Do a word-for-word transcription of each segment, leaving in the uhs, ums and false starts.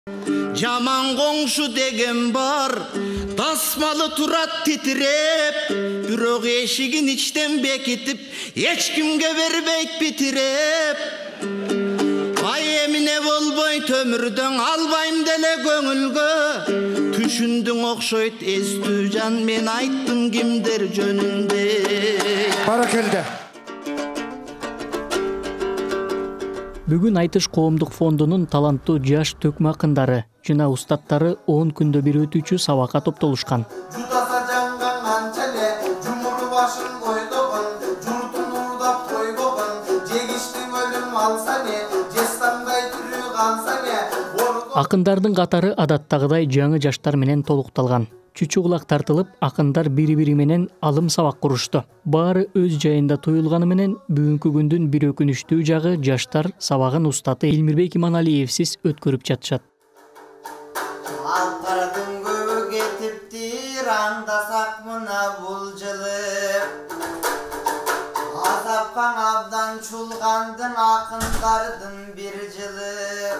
Жаман коңшу деген бар, тасмалы турат титиреп, бирок эшигин ичтен бекитип, эч кимге бербейт битиреп. Ай эмине болбой төмүрдөн албайм деле көңүлгө, түшүндүң окшойт эстүү жан, мен айттым кимдер жөнүндө. Баракелде. Бүгүн Айтыш коомдук фондунун таланттуу жаш төкмө акындары жана устаттары он күндө бир өтүүчү сабакка топтолушкан. Жутаса жанган анчале, жумуру башын ойдогон, журтун уурдап койгогон, жегиштин өлүм алса не, жестандай түрү калса не. Акындардын катары адаттагыдай жаңы жаштар менен толукталган. Чүчү кулак тартылып, акындар бири-бири менен алым сабак курушту. Баары өз жайында туюлганы менен бүгүнкү күндүн бир өкүнүчтүү жагы жаштар сабагын устаты Элмирбек Иманалиевсиз өткөрүп жатышат. Алкардын көбү кетиптир, андасак мына бул жылы. Азапкан абдан чулгандын акындардын бир жылы.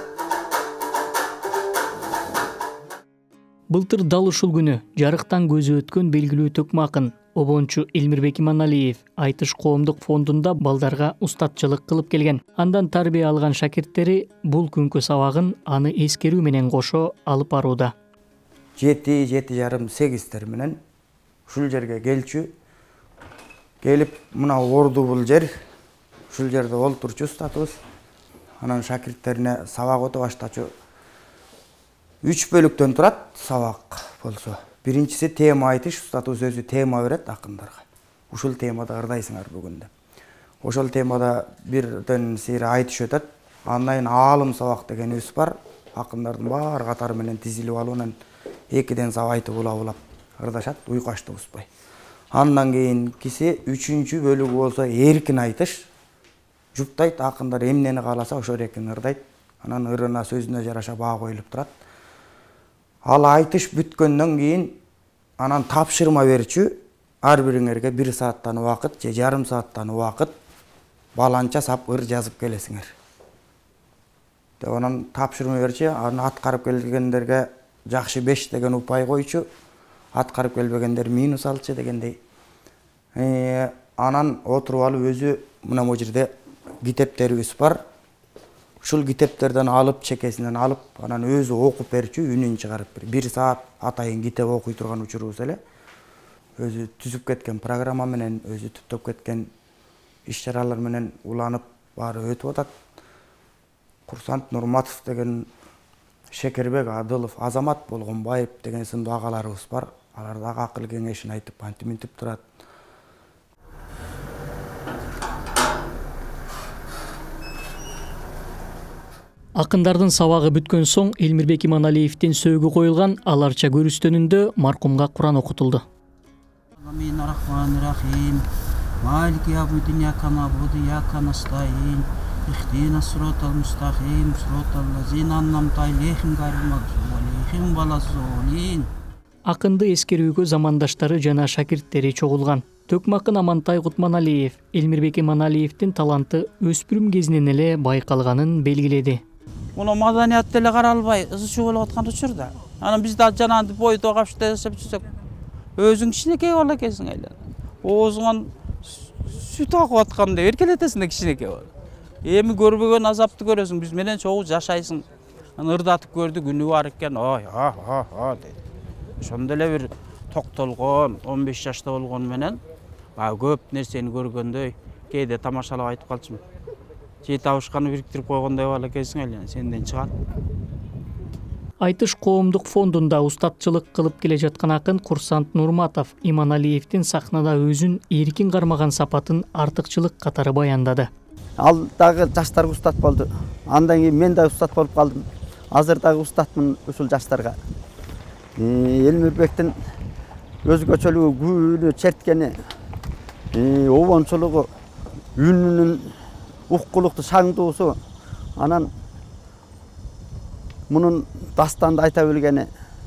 Былтыр дал ушул күнү жарыктан көзү өткөн белгилүү төкмө акын обончу Элмирбек Иманалиев Айтыш коомдук фондунда балдарга устатчылык кылып келген. Андан тарбия алган шакирттери бул күнкү сабагын аны эскерүү менен кошо алып барууда. жети жети жарым сегиздер менен ушул жерге келчү. Келип мына орду бул жер. Ушул жерде олтурчу устатыбыз. Анан шакирттерине сабак өтө баштачу. Үч бөлүктөн турат сабак болсо. Биринчиси тема айтыш, устатыбыз өзү тема берет акындарга. Ушул темада ырдайсыңар бүгүндө. Ошол темада бирден сири айтыш өтөт. Андан кийин аалым сабак дегенибиз бар. Акындардын баары катары менен тизилип алып, анан экиден сабак айтып улап-улап ырдашат, уйкашты успай. Андан кийинкиси үчүнчү бөлүгү болсо эркин айтыш. Жуптайт, акындар эмнени кааласа ошо эркин ырдайт. Анан ырына сөзүнө жараша баа коюлуп турат. Ал айтыш бүткөндөн кийин анан тапшырма берчү. Ар бириңерге бир сааттан убакыт же жарым сааттан убакыт баланча сап ыр жазып келесиңер. Деп анан тапшырма берчү. Аны аткарып келгендерге жакшы беш деген упай койчу. Аткарып келбегендер минус алчы дегендей. Э, анан отуруп алып өзү мына бу жерде китептерибиз бар. Ушул китептерден алып, чекесинен алып, анан өзү окуп берчү, үнүн чыгарып бер. Бир саат атайын китеп окуй турган учурубуз эле. Өзү түзүп кеткен программа менен, өзү түптөп кеткен иш-чаралар менен уланып баары өтүп атат. Курсант Нурматов деген, Шекербек Адылов, Азамат Болгонбаев деген сындуу агаларыбыз бар. Алар дагы акыл кеңешин айтып, антип-мынтип турат. Акындардын сабагы бүткөн соң Элмирбек Иманалиевдин сөөгү коюлган аларча көрүстөнүндө маркумга Куран окутулду. Bismillahirrahmanirrahim. Maliki yawmiddin iyyaka na'budu wa iyyaka nasta'in. Ihdinas siratal mustaqim, siratal ladzina an'amta alayhim ghayril maghdubi alayhim waladdallin. Акынды эскерүүгө замандаштары жана шакирттери чогулган. Төкмө акын Амантай Кутманалиев Элмирбек Иманалиевдин таланты өспүрүм кезинен эле байкалганын белгиледи. Муну маданиятты эле каралбай, ызчуу болуп аткан учурда. Анан биз да жанагы бойдо капшта жасап жүрсөк, өзүң кичинекей бала экенсиң эле. Оозуңан сүт агып аткандай эркелетесиң да кичинекей бала. Эми көрбөгөн азапты көрөсүң, биз менен чогуу жашайсың. Анан ырдатып көрдүк, үнү бар экен. Ой, а, а, а дейт. Ошондо эле бир токтолгон, он беш жашта болгон менен, а көп нерсени көргөндөй, кээде тамашалап айтып калчумун. Жети абышканы бириктирип койгондой бала экенсиң эле, сенден чыгат. Айтыш коомдук фондунда устатчылык кылып келе жаткан акын Курсант Нурматов Иманалиевдин сахнада өзүн эркин кармаган сапатын артыкчылык катары баяндады. Ал дагы жаштарга устат болду. Андан кийин мен да устат болуп калдым. Азыр дагы устатмын ушул жаштарга. Элмирбектин өзгөчөлүгү, күнү черткени, обончулугу, үнүнүн уккулукту шаңдуусу, анан мунун дастанды айта билгени,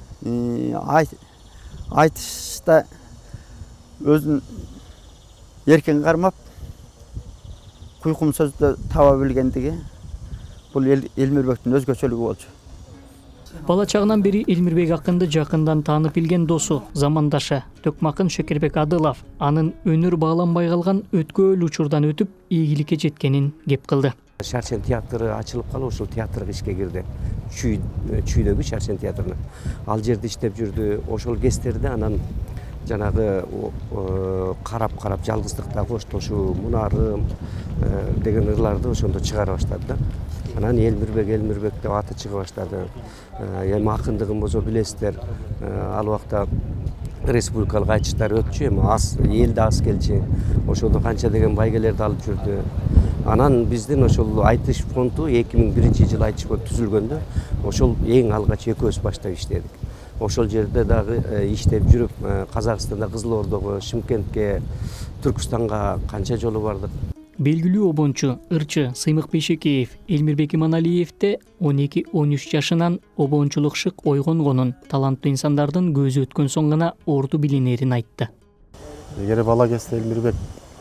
айтышта өзүн эркин кармап, куйкум сөздү таба билгендиги бул Элмирбектин өзгөчөлүгү болчу. Бала чагынан бери Элмирбек акынды жакындан таанып билген досу, замандашы Төкмакын Шекербек Адылов анын өнөр бааланбай калган өткөөл учурдан өтүп ийгиликке жеткенин кеп кылды. Шаршен театры ачылып калып, ошол театрга ишке кирди. Чүй чүйдөгү Шаршен театрына. Ал жерде иштеп жүрдү. Ошол кездерде анан жанагы карап-карап жалгыздыкта коштошуу, мунарым деген ырларды ошондо чыгара баштады да. Анан Элмирбек, Элмирбек деп аты чыга баштады. Эми акындыгын болсо билесиздер, ал убакта республикалык айтыштар өтчү, эми аз элде аз келчү. Ошондо канча деген байгелерди алып жүрдү. Анан биздин ошол айтыш фонду эки миң биринчи жылы айтыш фонду түзүлгөндө ошол эң алгач экөөбүз баштап иштедик. Ошол жерде дагы иштеп жүрүп, Казакстанда, Кызылордого, Шымкентке, Түркстанга канча жолу бардык. Белгилүү обончу, ырчы Сыймык Бейшекеев Элмирбек Иманалиевде он эки он үч жашынан обончулук шык ойгонгонун, таланттуу инсандардын көзү өткөн соң гана орду билинерин айтты. Эгер бала кезде Элмирбек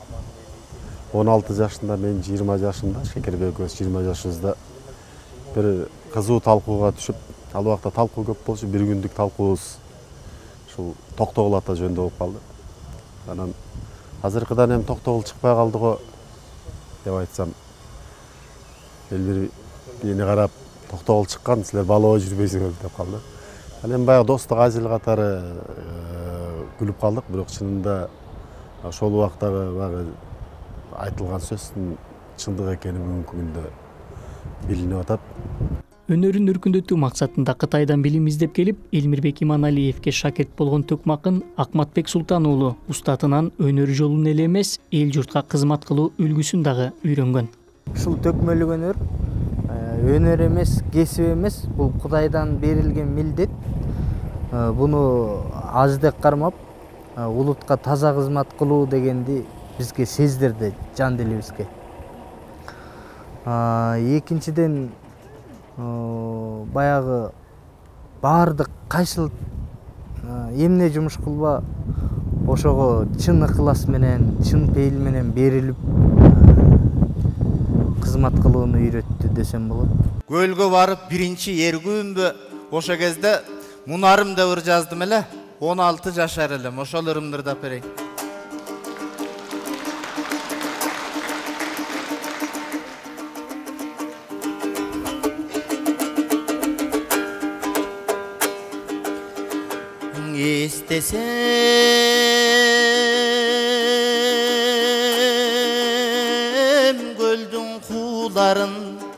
он алты жашында, мен жыйырма жашымда, Шекербек өз жыйырма жашыбызда бир кызуу талкууга түшүп, ал убакта талкуу көп болчу, бир күндүк талкуубуз ушул Токтогул ата жөнүндө болуп калды. Анан азыркыдан эми Токтогул чыкпай калды го деп айтсам, Элмир мени карап, Токтогул чыккан, силер балоо жүрбөйсүңөр деп калды. Ал эми баягы достук ажыл катары күлүп калдык, бирок чынында ошол убактагы баягы айтылган сөздүн чындык экени бүгүнкү күндө билинип атат. Өнөрүн өркүндөтүү максатында Кытайдан билим издеп келип, Элмирбек Иманалиевке шакирт болгон Төкмакын Акматбек Султан уулу устатынан өнөр жолун эле эмес, эл журтка кызмат кылуу үлгүсүн дагы үйрөнгөн. Ушул төкмөлүк өнөр өнөр эмес, кесип эмес, бул Кудайдан берилген милдет. Буну аздек кармап, улутка таза кызмат кылуу дегенди бизге сездирди жан дилибизге. Экинчиден баягы баардык кайсыл эмне жумуш кылба, ошого чын ыклас менен, чын пейил менен берилип кызмат кылууну үйрөттү десем болот. Көлгө барып биринчи эргүүмбү, ошо кезде мунарым деп ыр жаздым эле, он алты жашар элем, ошол ырымды ырдап берейин. Estesem göldün kuğuların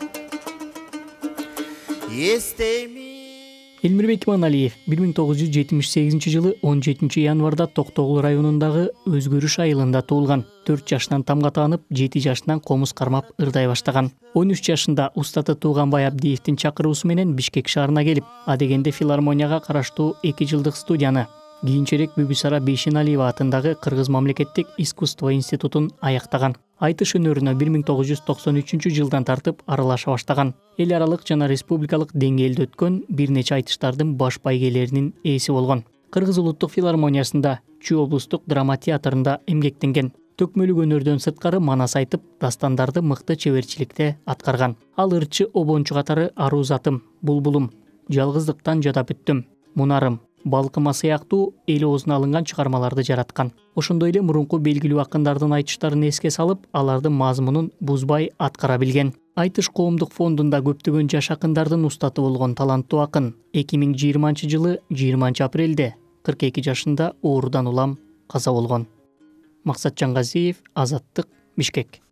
Esteymi Элмирбек Иманалиев бир миң тогуз жүз жетимиш сегизинчи жылы он жетинчи январда Токтогул районундагы Өзгөрүш айылында туулган. төрт жашынан тамга таанып, жети жашынан комуз кармап ырдай баштаган. он үч жашында устаты Тууганбай Абдиевдин чакыруусу менен Бишкек шаарына келип, адегенде филармонияга караштуу эки жылдык студияны, кийинчерээк Бүбүсара Бейшеналиева атындагы Кыргыз мамлекеттик искусство институтун аяктаган. Айтыш өнөрүнө бир миң тогуз жүз токсон үчүнчү жылдан тартып аралаша баштаган. Эл аралык жана республикалык деңгээлде өткөн бир нече айтыштардын баш байгелеринин ээси болгон. Кыргыз улуттук филармониясында, Чүй облустук драма театрында эмгектенген. Төкмөлүк өнөрдөн сырткары манас айтып, дастандарды мыкты чеберчиликте аткарган. Ал ырчы обончу катары Аруу затым, Булбулум, Жалгыздыктан жадап өттүм, Мунарым, Балкыма сыяктуу эл оозуна алынган чыгармаларды жараткан. Ошондой эле мурунку белгилүү акындардын айтыштарын эске салып, алардын мазмунун бузбай аткара билген. Айтыш коомдук фондунда көптөгөн жаш акындардын устаты болгон таланттуу акын эки миң жыйырманчы жылы жыйырманчы апрелде кырк эки жашында оорудан улам каза болгон. Максатжан Газиев, Азаттык, Бишкек.